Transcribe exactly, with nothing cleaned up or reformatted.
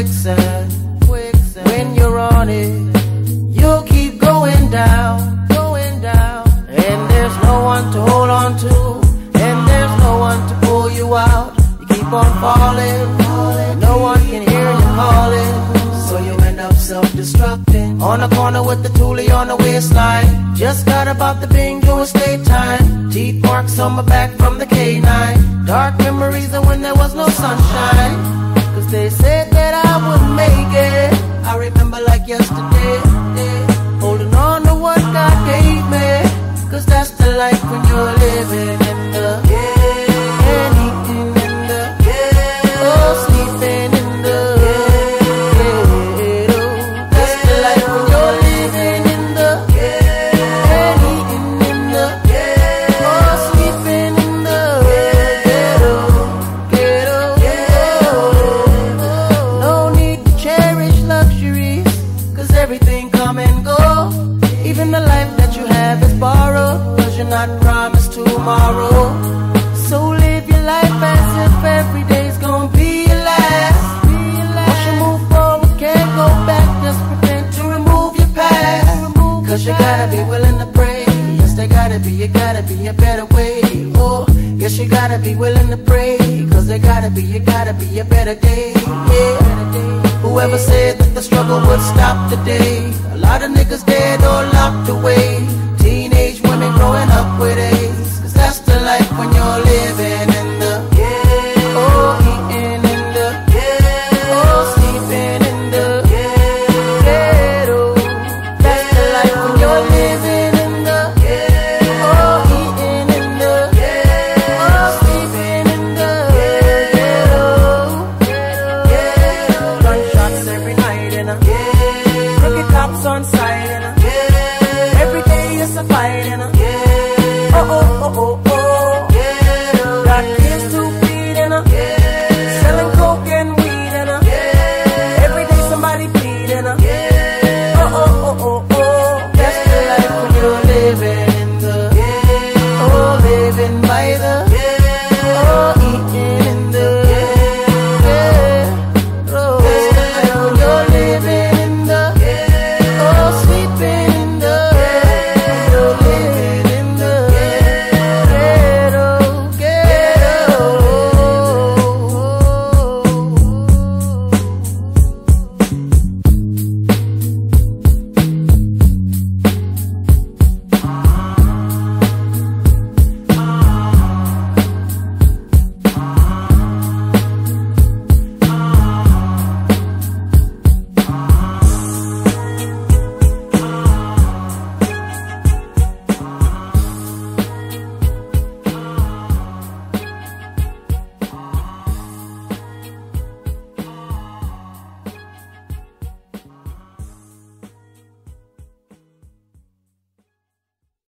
quicksand. quicksand. When you're on it, you'll keep going down, going down. And there's no one to hold on to, and there's no one to pull you out. You keep on falling, falling. No one can hear you calling, so you end up self-destructing. On the corner with the tuli on the waistline, just got about the bingo estate time. Teeth marks on my back from the canine. Dark memories of when there was no sunshine, cause they said that I wouldn't make it. I remember like yesterday, holding on to what God gave me, cause that's the life when you're living in the ghetto, and eating in the ghetto, oh, sleeping in the ghetto. That's the life when you're living in the ghetto, and eating in the ghetto, oh, sleeping in the ghetto, ghetto. No need to cherish luxuries, cause everything come and go. Even the life that you have is borrowed, cause you're not promised tomorrow. So live your life as if every day's gonna be your last. Once you move forward, can't go back. Just pretend to remove your past, cause you gotta be willing to pray. Yes, there gotta be, you gotta be a better way. Oh, yes, you gotta be willing to pray, cause there gotta be, you gotta be a better day. Yeah. Whoever said that the struggle would stop today, a lot of niggas dead or locked away.